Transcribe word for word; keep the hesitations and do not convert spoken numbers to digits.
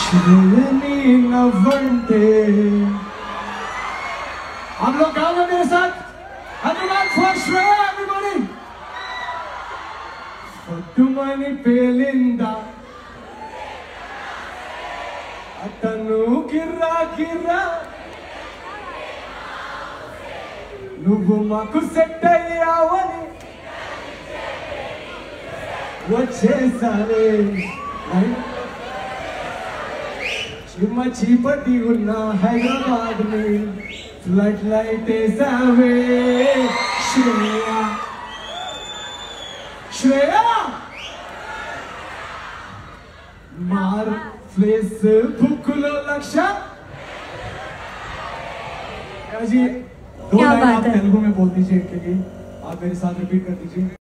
श्रेयनी नवंटे। हम लोग गाओगे मेरे साथ? धन्यवाद फॉर श्रेया एवरीबॉडी। फटुमनी पेलिंदा अतनु गिर्रा गिर्रा నువ్వు మాకు సెట్ అయ్యావని వచ్చేసావే చిమ్మ చీపటి ఉన్న హైదరాబాద్ ని ఫ్లడ్ లైట్ వేసావే శ్రేయ శ్రేయ मार फेसबुक लो लक्ष्य जी दो लाइन आप तेलुगु में बोल दीजिए के लिए आप मेरे साथ रिपीट कर दीजिए।